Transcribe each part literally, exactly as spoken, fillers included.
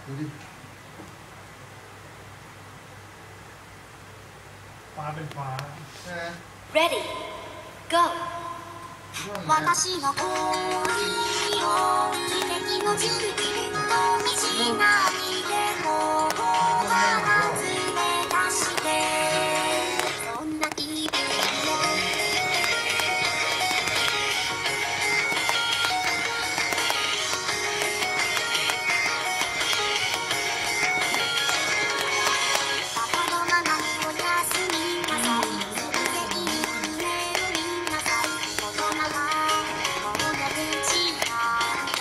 ดูดิฟ้าเป็นฟ้าใช่ไหม Ready Go 私の恋を奇跡の十字と道なりでも放れ出してそんな気分をパパのママおやすみなさい素敵に夢を見なさい大人はもうの口なの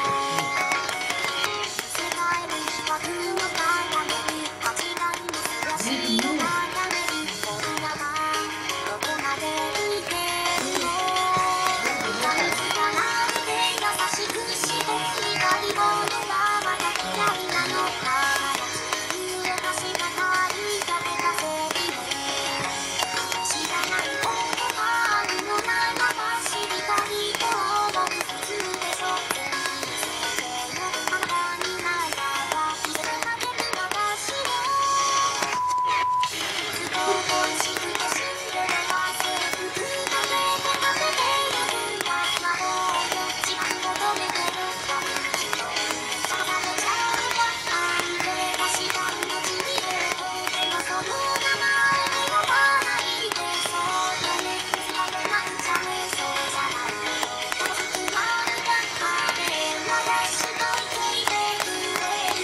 世界には雲の鏡間違いの素足を眺める女はどこまで見てるの何かなんて優しくして光り物はまだ嫌いなのか揺れかしたたり食べたせいで知らないことがあるのならば知りたいと思う普通でしょ全然のあなたにならばいつでも出るのかしらずっと恋しくてしれない汗ふく食べて食べているんだ魔法の時間を止めてるために一度さらめちゃうがなんでかした命に出るでもその名前で呼ばないでそうよね疲れなくちゃねそうじゃない楽しくないだってまだしといていてくれる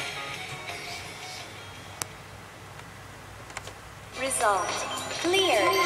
Result Clear